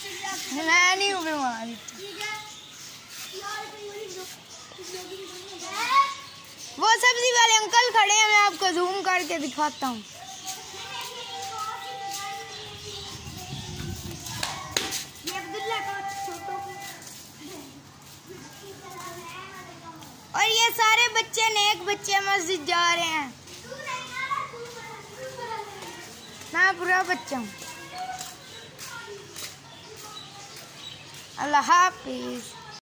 मैं नहीं हूँ बीमार। वो सब्जी वाले अंकल खड़े हैं, मैं आपको जूम करके दिखाता हूँ। और ये सारे बच्चे नेक बच्चे मस्जिद जा रहे हैं। मैं बुरा बच्चा हूँ। अल्लाह हाफिज।